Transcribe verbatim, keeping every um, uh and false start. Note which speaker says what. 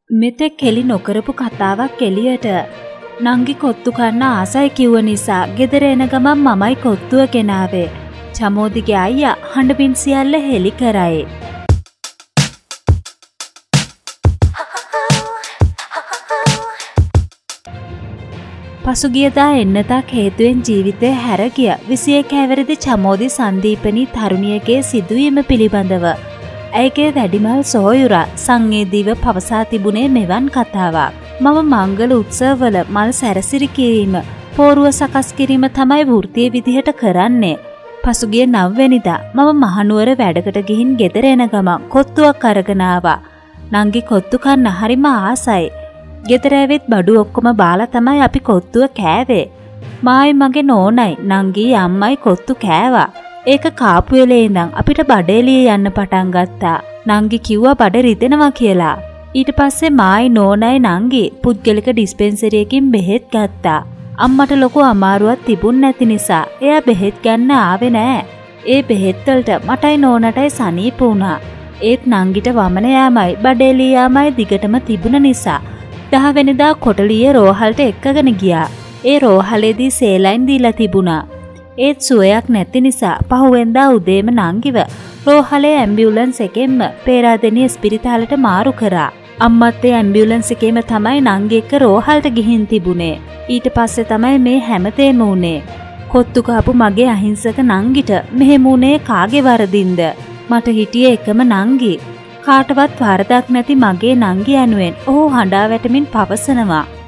Speaker 1: මෙතෙක් කෙලි නොකරපු කතාවක් එළියට. නංගි කොත්තු කන්න ආසයි කිව්ව නිසා ගෙදර එන ගමන් මමයි කොත්තුව ගෙනාවේ. චමෝදිගේ අයියා හඬමින් සියල්ල හෙලි කරයි. පසුගියදා එන්නතක් හේතුවෙන් ජීවිතය හැර ගිය විසිඑක හැවිරිදි චමෝදි සංදීපනී තරුණියගේ සිදුවීම පිළිබඳව ඇයගේ වැඩිමල් සොහොයුරා සංවේදීව පවසා තිබුණේ මෙවන් කතාවක්. මම මංගල උත්සවවල මල් සැරසිරි කිරීම, පෝරුව සකස් කිරීම තමයි වෘත්තීය විදිහට කරන්නේ. පසුගිය නවවෙනිදා මම මහනුවර වැඩකට ගිහින් ගෙදර එන ගමන් කොත්තුවක් අරගෙන ආවා. නංගි කොත්තු කන්න හරිම ආසයි. ගෙදර ඇවිත් බඩු ඔක්කොම බාලා තමයි අපි කොත්තුව කෑවේ. මායි මගේ නෝනයි නංගි අම්මයි කොත්තු කෑවා. ඒක කාපු වෙලේ ඉඳන් අපිට බඩ එළිය යන්න පටන් ගත්තා. නංගි කිව්වා බඩ රිදෙනවා කියලා. ඊට පස්සේ මායි නෝනයි නංගි පුද්ගලික ඩිස්පෙන්සරි එකකින් බෙහෙත් ගත්තා. අම්මට ලොකු අමාරුවක් තිබුණ නැති නිසා එයා බෙහෙත් ගන්න ආවේ නෑ. ඒ බෙහෙත් වලට මටයි නෝනටයි සනීප වුණා. ඒත් නංගිට වමන යාමයි බඩ එළිය යාමයි දිගටම තිබුණ නිසා දහ වෙනිදා කොටලිය රෝහලට එක්කගෙන ගියා. ඒ රෝහලේදී සේලයින් දීලා තිබුණා. ඒත් සුවයක් නැති නිසා පහුවෙන්දා උදේම නංගිව රෝහලේ ඇම්බියුලන්ස් එකෙන්ම පේරාදෙණිය ස්පිරිතාලෙට මාරු කරා. අම්මත් ඒ ඇම්බියුලන්ස් එකේම තමයි නංගි එක්ක රෝහලට ගිහින් තිබුණේ. ඊට පස්සේ තමයි මේ හැමතේම උනේ. කොත්තු කහපු මගේ අහිංසක නංගිට මෙහෙම උනේ කාගේ වරදින්ද? මට හිටියේ එකම නංගි. කාටවත් වරදක් නැති මගේ නංගි යනුවෙන් ඔහු හඬා වැටමින් පවසනවා.